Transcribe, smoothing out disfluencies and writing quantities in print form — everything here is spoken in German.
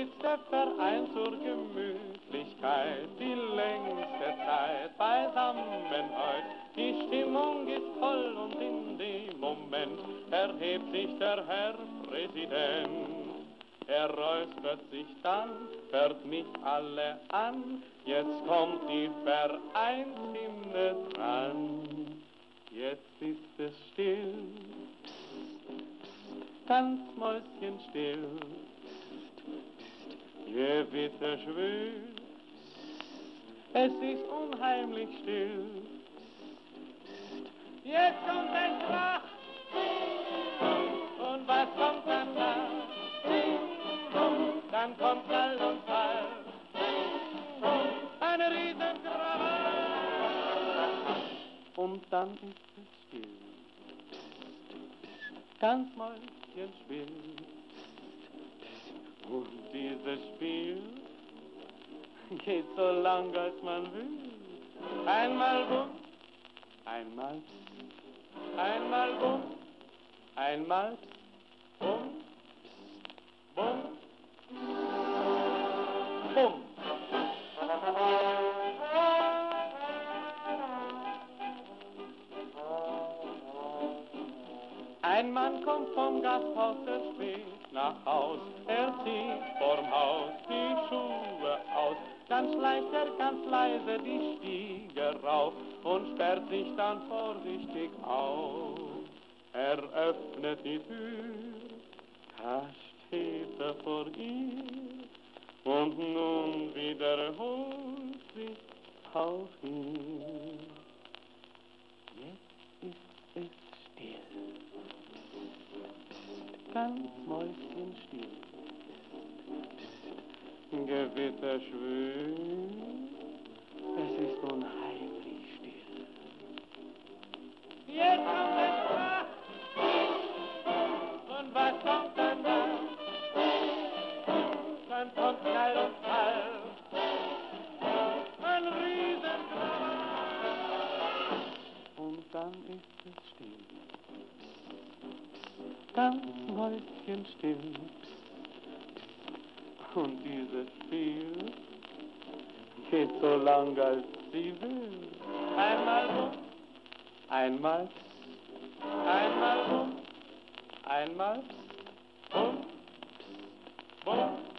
sitzt der Verein zur Gemütlichkeit, die längste Zeit beisammen heut. Die Stimmung ist voll und in dem Moment erhebt sich der Herr Präsident. Er räuspert sich dann, hört mich alle an, jetzt kommt die Vereinshymne dran. Jetzt ist es still, psst, psst, ganz mäuschenstill, psst, psst, Gewitter schwül, psst, es ist unheimlich still, psst, psst, jetzt kommt ein Krach, und was kommt danach? Dann kommt Knall und Fall, eine Riesenkrawall. Und dann ist es still, psst, psst, ganz mäuschenstill, psst, psst. Und dieses Spiel geht so lang, als man will. Einmal bumm, einmal psst, einmal bumm, einmal psst, bumm, psst, bumm. Bumm. Ein Mann kommt vom Gasthaus sehr spät nach Haus. Er zieht vorm Haus die Schuhe aus. Dann schleicht er ganz leise die Stiege rauf und sperrt sich dann vorsichtig auf. Er öffnet die Tür, da steht er vor ihr. Und nun wiederholt sich auch hier. Jetzt ist es still, psst, ganz mäuschenstill, psst, Gewitter schwül, es ist unheimlich still. Jetzt kommt es Krach, und was kommt danach? Dann kommt Knall und Fall, ein Riesenkrawall. Und dann ist es still, psst, ganz mäuschenstill, psst, psst. Und dieses Spiel geht so lang, als sie will. Einmal bumm, einmal psst, einmal bumm, einmal psst, bumm, psst, bumm.